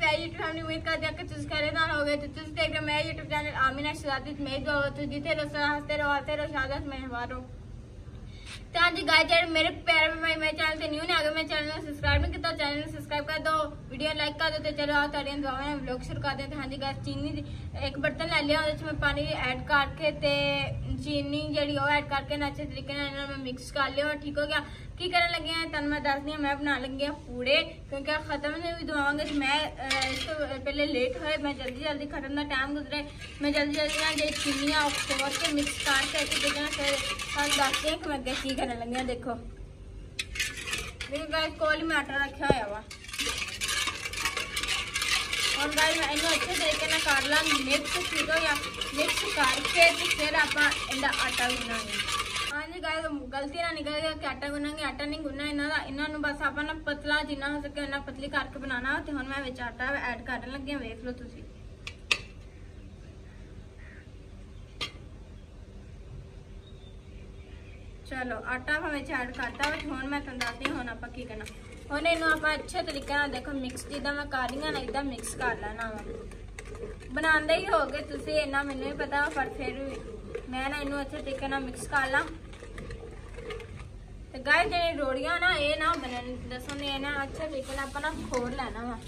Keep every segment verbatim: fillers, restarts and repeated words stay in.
मैं YouTube family उम्मीद करती हूं कि तुम खैरियत नाल हो गए। तो तुम देख रहे हो मेरा यूट्यूब चैनल आमिना शहजादी। मैं दुआ तो जीते रहो, हंसते रहो, आते रहो, शादत में हमारो। तो हाँ जी गाइस, यार मेरे प्यारे भाई मेरे चैनल से न्यू ने अगर मेरे चैनल को सब्सक्राइब नहीं किया, चैनल को सब्सक्राइब कर दो, वीडियो लाइक कर दो। तो चलो आओ ताड़ियां दुआवां व्लॉग शुरू करते हैं। हाँ जी गाइस, चीनी एक बर्तन ले लिया, उसमें मैं पानी ऐड करके ते चीनी जी ऐड करके ना अच्छे तरीके मैं मिक्स कर लिया। ठीक हो गया। की करने लगे हैं तन मैं दस दी मैं बना लगी हूँ पूड़े, क्योंकि खत्म नहीं भी दुआवांगे। मैं इसको पहले लेट हुए, मैं जल्दी जल्दी खत्म का टाइम गुजरे, मैं जल्दी जल्दी ना जो चीनियाँ खोल के मिक्स करके अच्छे तरीके फिर दसते हैं कि मैं अगे की करने लगी। देखो गाइस कोल में आटा रखा हुआ वा और गाइस मैं इन्हें अच्छे तरीके ना कर ला मिक्स। ठीक हो या मिक्स करके फिर आप आटा गुनांगे। हाँ जी गाइस, गलती ना निकल गया कि आटा गुनांगे, आटा नहीं गुनना इन्हों इन्हों बस आप ना पतला जिन्ना हो सके उन्ना पतली करके बनाना। तो हम मैं विच आटा ऐड करन लगी, वेख लो तुसी। चलो आटा मैं ऐड करता हूँ। मैं तुम दसदी हूँ आप की करना। हम इन आप अच्छे तरीके ना देखो मिक्स जिदा मैं कर रही हूँ ना इदा मिक्स कर लेना वा। बनाते ही हो गए तुम, इन्ना मैनू ही पता, पर फिर भी मैं ना इनू अच्छे तरीके ना मिक्स कर ला। तो गाइस जी रोड़ियां ना ये ना बनन दसो ने ना अच्छे तरीके ना अपना खोल लेना वा।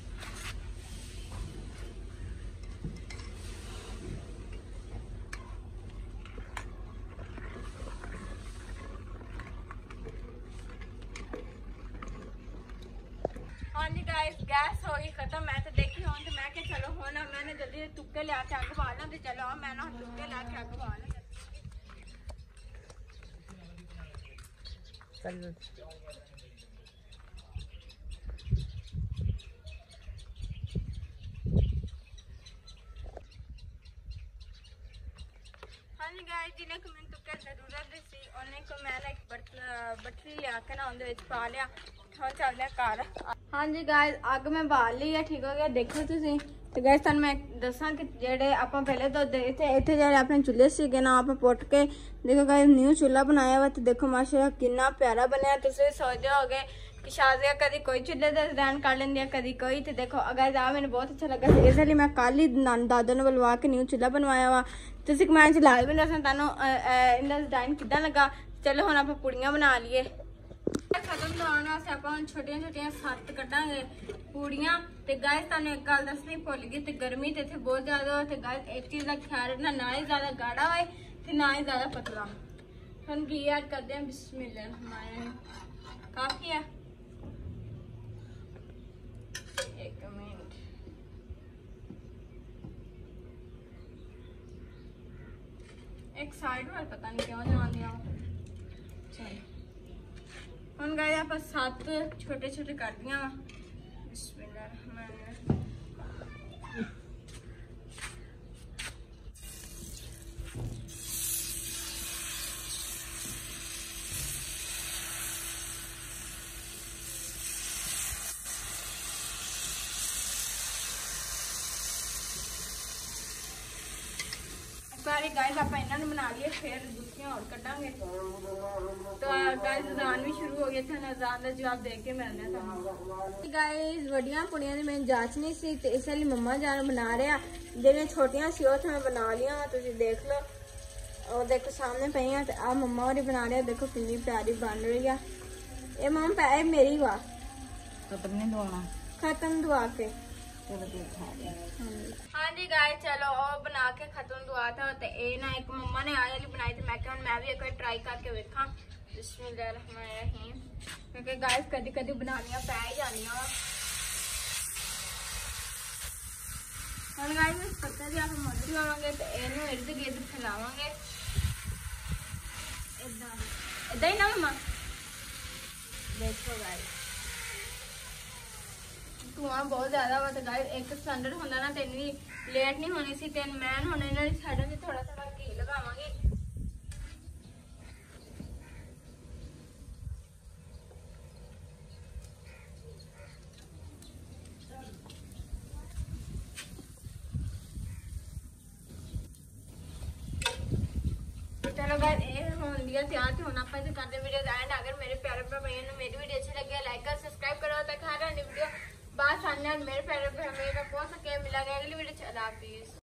हाँ जी गाइस, गैस हो गई खत्म। मैं तो देखी हूँ तो मैं क्या चलो हो ना मैंने जल्दी तुक्के लिया के अग बाल ला। तो चलो मैं ना तुक्के ला के अग बाल चलो। हाँ जी गाइस, जिन्हें को मैंने तुक्के जरूरत सी उन्हें को मैं एक बटरी लिया के ना उन्हें पा लिया। हम चलते हैं घर। हाँ जी गाइस, अग मैं बाल ली है। ठीक हो गया। देखो तुम तो गाइस तुहानू मैं दसा कि जेडे आप पहले तो इतने इतने जेडे अपने चूल्हे सीगे ना आप पुट के देखो गाइस न्यू चूल्हा बनाया हुआ। तो देखो माशाल्लाह कितना प्यारा बनया। तुम सोचते हो गए कि शादिया कभी कोई चूल्हे का डिजाइन कर लेंदी है कभी कोई। तो देखो अगर आ मैंने बहुत अच्छा लगा, इसलिए मैं कल ही दादा ने बुलवा के न्यू चूल्हा बनवाया वा। तुम कमेंट च लाल भी दसना तुहानू इनका डिजाइन किदा लगा। चलो हम आप पूड़ियां बना लिए। खत्म दौड़ने वास्ते आप छोटिया छोटिया सत्त कटांगे पूड़ियां। ते गाइस तुहानू एक गल दसनी भुल गई, ते गर्मी ते इत्थे बहुत ज्यादा हो। ते गाइस एक चीज का ख्याल रखना, ना ही ज्यादा गाढ़ा होए ते ना ही ज्यादा पतला। हम घी ऐड करते हैं, बिस्मिल्लाह हमारे काफी है। एक मिनट एक साइड में पता नहीं क्यों जान दिया। चलो हम गए आप सात छोटे छोटे कर दिया। सारी गाइस आप इन्होंने बना लिए, फिर दूसरियां और कटांगे। तो गाइस अजान भी शुरू हो गया था, अजान का जवाब दे के मिलने था। गाइस वड्डियां पुड़ियां मैंने जांच नहीं सी, तो इसलिए मम्मा जान बना रहे जेडियां छोटियां सी वो मैं बना लिया। तुम देख लो और देखो सामने पे हैं। तो आ मम्मा और बना रहे, देखो कितनी प्यारी बन रही है। ये मम्मा पै मेरी वा खत्म नहीं दुआना, खत्म दुआ के हाँ जी गाइस चलो और बना के खत्म दुआ था। तो ये ना एक मम्मा ने आए वाली बनाई थी, मैं क्या मैं भी एक बार ट्राई करके देखा। बिस्मिल्लाहिर्रहमानिर्रहीम, क्योंकि गाइस कदी कदी बनानियां पै ही जानियां। हम गाइस पत्ता जी आप मर्जी लावांगे तो इन्हें इर्द गिर्द फैलावांगे इदा इदा ही ना मम्मा। देखो गाइस धुआं बहुत ज्यादा वा। तो गाइस एक सिलेंडर होंदा ना तो इन्नी लेट नहीं होनी सी। तीन मैन होने इन्हां दी साइडां ते थोड़ा थोड़ा घी लगावांगे। चलो गाइस ये होन दिया तैयार थे, हुण आपां इत्थे करदे वीडियो दा एंड। अगर मेरे प्यारे भरा भाइयों नूं मेरी वीडियो अच्छी लगी लाइक कर सब्सक्राइब करो। तक हर वीडियो बाद साथ साथ मेरे प्यारे मेरे का बहुत सके मिला गया अगली वीडियो। अल्लाह हाफिज़।